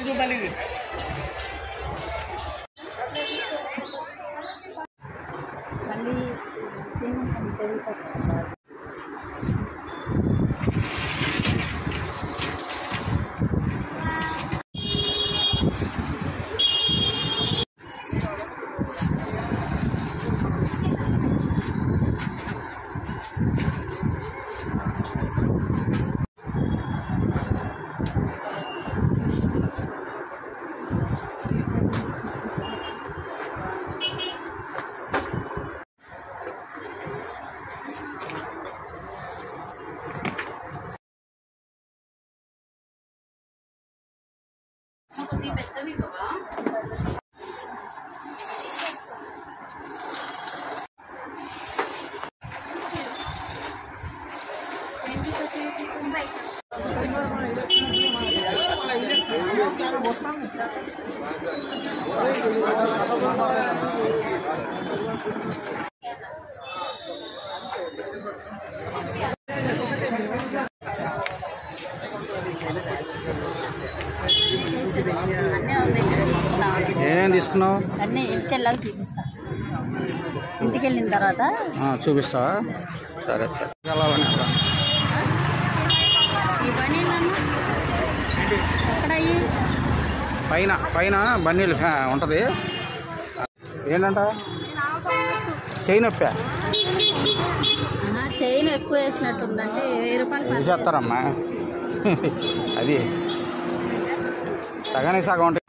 ఏమేమి తీసుకున్నావు? అన్నీ ఇంటికెళ్ళాక చూపిస్తా. ఇంటికి వెళ్ళిన తర్వాత చూపిస్తావా? సరే సరే. వెళ్ళాలని ఈ బనీళ్ళను ఎక్కడ పైన పైన బన్నీలు ఉంటుంది. ఏంటంట చైన్ నొప్పా? చైన్ ఎక్కువ వేసినట్టుందంటే 1000 రూపాయలు వేసేస్తారమ్మా. అది సగానికి సగం ఉంటుంది.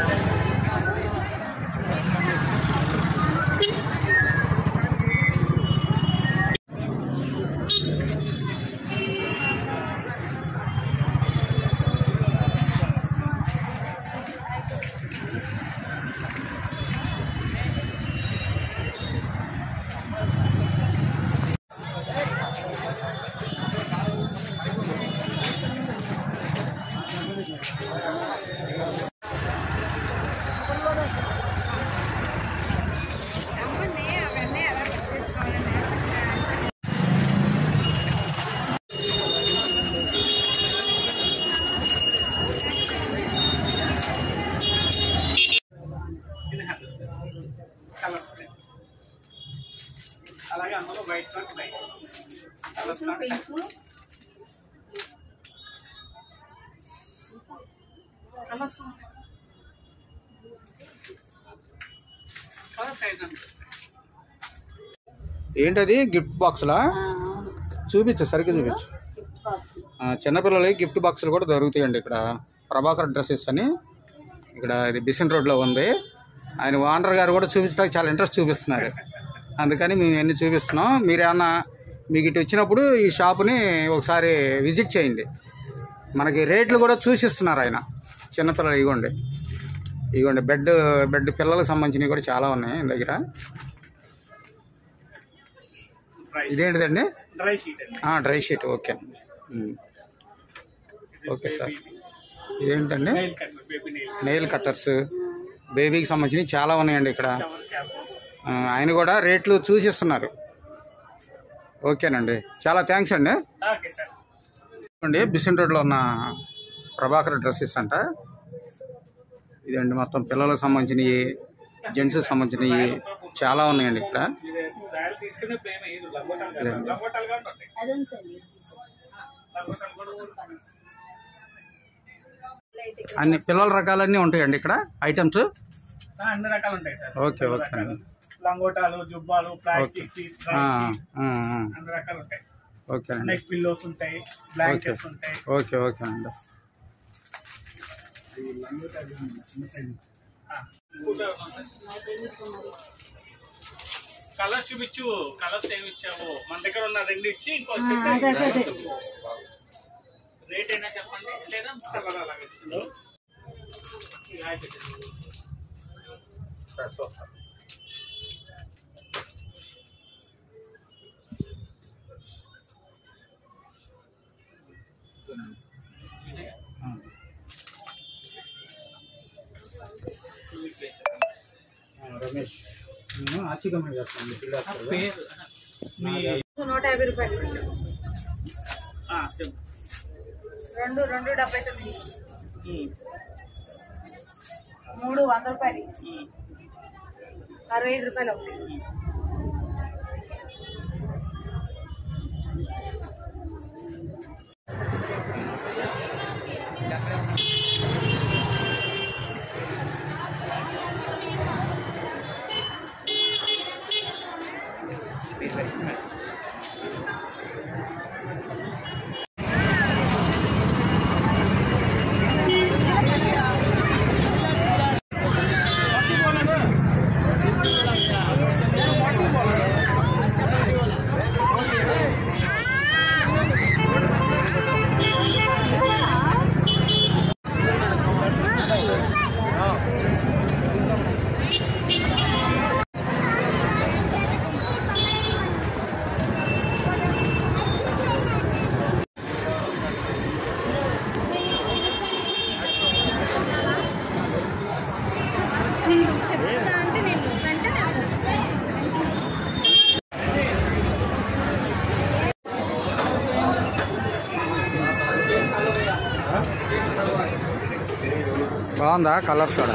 అలాగే అందులో వైట్ ఏంటది? గిఫ్ట్ బాక్స్లా? చూపించు, సరిగ్గా చూపించు. చిన్నపిల్లలకి గిఫ్ట్ బాక్సులు కూడా దొరుకుతాయండి ఇక్కడ. ప్రభాకర్ డ్రెస్సెస్ అని ఇక్కడ ఇది బిసెంట్ రోడ్లో ఉంది. ఆయన ఓనర్ గారు కూడా చూపించడానికి చాలా ఇంట్రెస్ట్ చూపిస్తున్నారు. అందుకని మేము ఎన్ని చూపిస్తున్నాం. మీరు ఏమన్నా మీకు ఇటు వచ్చినప్పుడు ఈ షాపుని ఒకసారి విజిట్ చేయండి. మనకి రేట్లు కూడా చూసిస్తున్నారు ఆయన. చిన్నపిల్లలు ఇగోండి ఇగోండి బెడ్ పిల్లలకు సంబంధించినవి కూడా చాలా ఉన్నాయి దగ్గర. ఇదేంటిదండి? Dry sheet. Okay okay sir. ఇదేంటండి? నెయిల్ కట్టర్స్, బేబీకి సంబంధించినవి చాలా ఉన్నాయండి ఇక్కడ. ఆయన కూడా రేట్లు చూసిస్తున్నారు. ఓకేనండి, చాలా థ్యాంక్స్ అండి. అండి బిసెంట్ రోడ్లో ఉన్న ప్రభాకర్ డ్రెస్సెస్ అంట. ఇదండి మొత్తం పిల్లలకు సంబంధించినవి, జెంట్స్కి సంబంధించినవి చాలా ఉన్నాయండి ఇక్కడ. అన్ని పిల్లల రకాలన్నీ ఉంటాయండి ఇక్కడ ఐటమ్స్. అన్ని రకాలు ఉంటాయి సార్. ఓకే ఓకే అండి. లంగోటాలు, జుబ్బాలు, ప్లాస్టిక్ అన్ని రకాలు ఉంటాయి. ఓకే అండి. నెక్ పిల్లోస్ ఉంటాయి, బ్లాంకెట్స్ ఉంటాయి. ఓకే ఓకే అండి. కలర్స్ చూపించు. కలర్స్ ఏమి ఇచ్చావు? మన దగ్గర ఉన్న 2 ఇచ్చి ఇంకో రేట్ అయినా చెప్పండి, లేదా కలర్ అలాగే ఇచ్చింది. రమేష్, నేను ఆచికమ్మ చేస్తాను. 150 రూపాయలు. 2 2.79. 3 100 రూపాయలు, 65 రూపాయలు ఒకటి. బాగుందా కలర్ సోడా?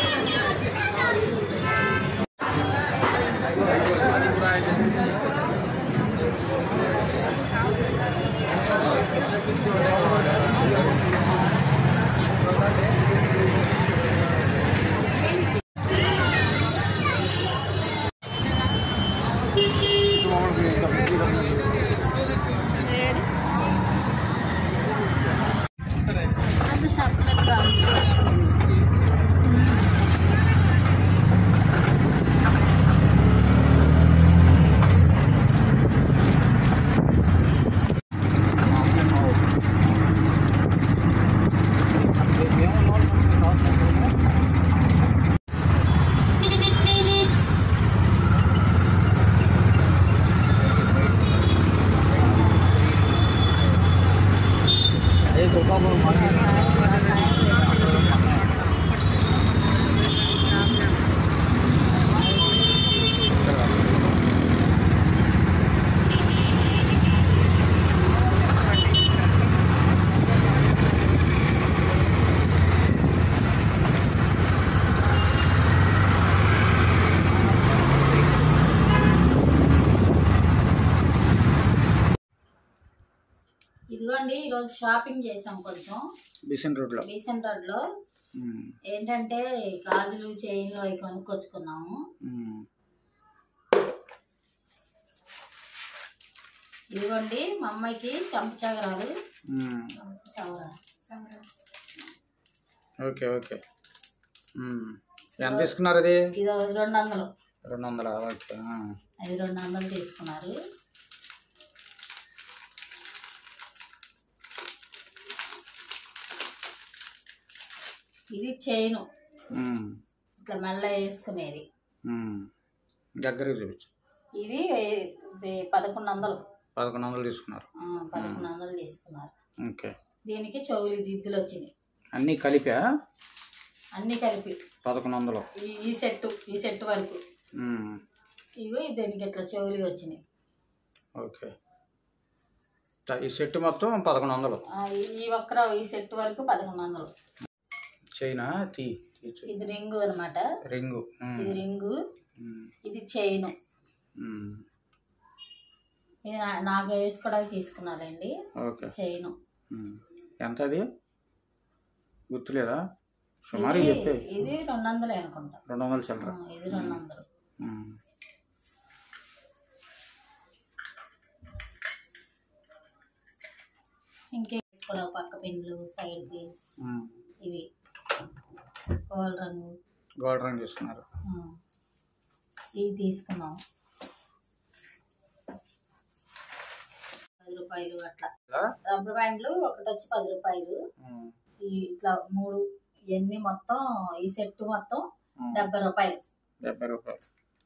ఇదిగోండి ఈరోజు షాపింగ్ చేసాం కొంచెం బిసెంట్ రోడ్లో. బీసెంట్ రోడ్ లో. ఏంటంటే గాజులు చైన్లు అవి కొనుక్కొచ్చుకున్నాము. ఇదిగోండి మా అమ్మాయికి చంపచాగరాలు. Okay okay. ఎంత తీసుకున్నారు అది? ఇది 200. 200. ఓకే. అది 200 తీసుకున్నారు. ఇది చైను ఇట్లా మెల్ల వేసుకునేది. దగ్గరికి చూపించు. ఇది 1100. 1100 తీసుకున్నారు. 1100 తీసుకున్నారు. ఓకే. దీనికి చెవులు దిద్దులు వచ్చినాయి. అన్నీ కలిపా? అన్నీ కలిపి 1100. ఈ సెట్ వరకు. ఇవి దీనికి ఇట్లా చెవులు వచ్చినాయి. ఓకే. ఈ సెట్ మొత్తం 1100. ఈ సెట్ వరకు 1100. చైనా ఇది రింగు అనమాట. రింగు. ఇది రింగు. ఇది చైను. ఇది నాకు వేసుకోవడానికి తీసుకున్నారండి. ఓకే. చైను ఎంత అది గుర్తులేదా? సుమారు చెప్పే. ఇది 200 అనుకుంటా. 200 చిల్లర. ఇది 200. ఇంకే కూడా పక్క పెన్లు సైడ్కి ఇవి గోల్డ్ రంగు తీసుకున్నారు. ఇవి తీసుకున్నాం 10 రూపాయలు అట్లా. రబ్బర్ బ్యాండ్లు ఒకటి వచ్చి 10 రూపాయలు. ఇట్లా 3 ఇవన్నీ మొత్తం ఈ సెట్ మొత్తం 70 రూపాయలు. 70 రూపాయలు.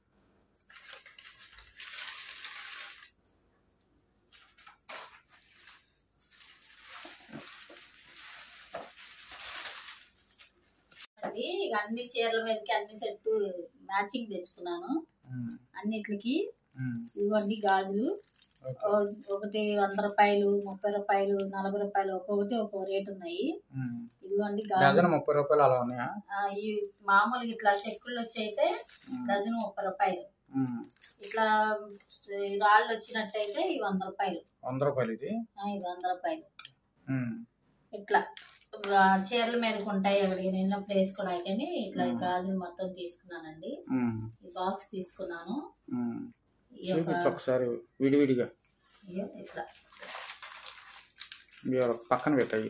అన్ని చీరల మీదకి అన్ని సెట్ మ్యాచింగ్ తెచ్చుకున్నాను. అన్నిటికి ఇదిగోండి గాజులు. ఒకటి 100 రూపాయలు, 30 రూపాయలు, 40 రూపాయలు, ఒక్కొక్కటి ఒక్కో రేట్ ఉన్నాయి. ఇదిగోండి డజన్ 30 రూపాయలు అలా ఉన్నాయా? ఈ మామూలుగా ఇట్లా చెక్కులు వచ్చి అయితే డజన్ 30 రూపాయలు. ఇట్లా రాళ్ళు వచ్చినట్టయితే ఇవి 100 రూపాయలు. 100 రూపాయలు ఇది 100 రూపాయలు. ఇట్లా చీరల మీదకి ఉంటాయి అక్కడికి నిన్నప్పుడు వేసుకోవడానికి ఇట్లా గాజులు మొత్తం తీసుకున్నానండి. ఈ బాక్స్ తీసుకున్నాను. ఒకసారి విడివిడిగా ఇట్లా పక్కన పెట్టాయి.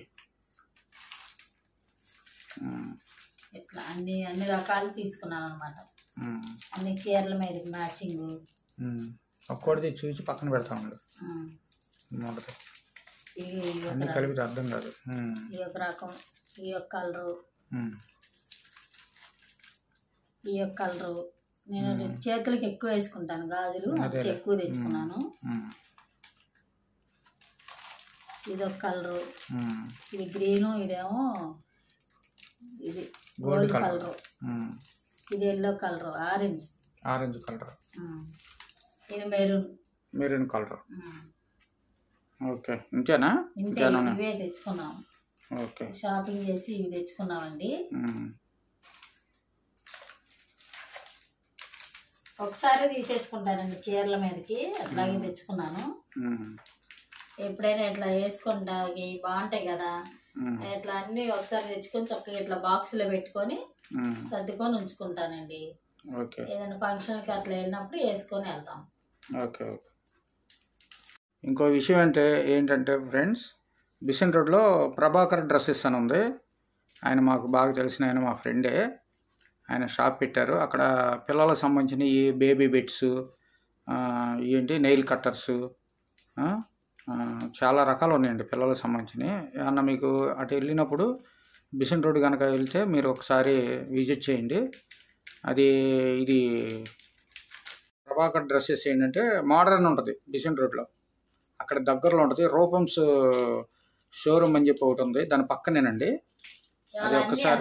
ఇట్లా అన్ని రకాలు తీసుకున్నాను అనమాట. అన్ని చీరల మీదకి మ్యాచింగ్. ఒక్కటి చూసి పక్కన పెడతాం మొదటి అన్ని కలిపి అర్థం కాదు. ఈ యొక్క రకం, ఈ యొక్క కలరు, ఈ యొక్క కలరు. నేను చేతులకి ఎక్కువ వేసుకుంటాను గాజులు, అందుకే ఎక్కువ తెచ్చుకున్నాను. ఇది ఒక కలరు, ఇది గ్రీను, ఇదేమో ఇది గోల్డ్ కలరు, ఇది ఎల్లో కలరు, ఆరెంజ్ కలర్, ఇది మెరూన్ కలర్. ఓకే, ఇంతేనా? ఇవే తెచ్చుకున్నాము. ఓకే, షాపింగ్ చేసి ఇవి తెచ్చుకున్నామండి. ఒకసారి తీసేసుకుంటానండి చీరల మీదకి, అట్లాగే తెచ్చుకున్నాను. ఎప్పుడైనా ఇట్లా వేసుకుంటాకి బాగుంటాయి కదా, ఇట్లా అన్ని ఒకసారి తెచ్చుకొని చక్కగా ఇట్లా బాక్స్లో పెట్టుకొని సర్దుకొని ఉంచుకుంటానండి. ఏదైనా ఫంక్షన్కి అట్లా వెళ్ళినప్పుడు వేసుకొని వెళ్తాం. Okay okay. ఇంకో విషయం ఏంటంటే ఫ్రెండ్స్, బిసెంట్ రోడ్లో ప్రభాకర్ డ్రెస్సెస్ అని ఉంది. ఆయన మాకు బాగా తెలిసిన ఆయన, మా ఫ్రెండే. ఆయన షాప్ పెట్టారు. అక్కడ పిల్లలకు సంబంధించిన ఈ బేబీ బెడ్స్, నెయిల్ కట్టర్స్, చాలా రకాలు ఉన్నాయండి పిల్లలకు సంబంధించినవి. అన్న మీకు అటు వెళ్ళినప్పుడు బిసెంట్ రోడ్ కనుక వెళ్తే మీరు ఒకసారి విజిట్ చేయండి. ఇది ప్రభాకర్ డ్రెస్సెస్ ఏంటంటే మోడర్న్ ఉంటుంది బిసెంట్ రోడ్లో, అక్కడ దగ్గరలో ఉంటుంది. రూపమ్స్ షోరూమ్ అని చెప్పి ఒకటి ఉంది, దాని పక్కనేనండి. అది ఒకసారి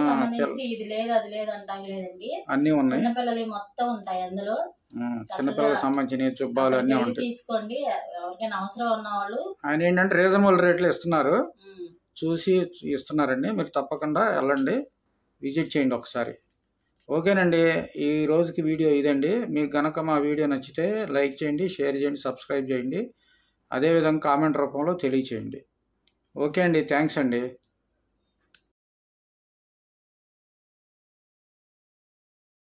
అన్నీ ఉన్నాయి. చిన్నపిల్లలకు సంబంధించిన జుబ్బాలు అన్నీ ఉంటాయి. తీసుకోండి, ఎవరికైనా అవసరం ఉన్న వాళ్ళు. ఆయన ఏంటంటే రీజనబుల్ రేట్లు ఇస్తున్నారు, చూసి ఇస్తున్నారండి. మీరు తప్పకుండా వెళ్ళండి, విజిట్ చేయండి ఒకసారి. ఓకేనండి, ఈ రోజుకి వీడియో ఇదండి. మీకు కనుక మా వీడియో నచ్చితే లైక్ చేయండి, షేర్ చేయండి, సబ్స్క్రైబ్ చేయండి. అదేవిధంగా కామెంట్ రూపంలో తెలియచేయండి. ఓకే అండి, థ్యాంక్స్ అండి.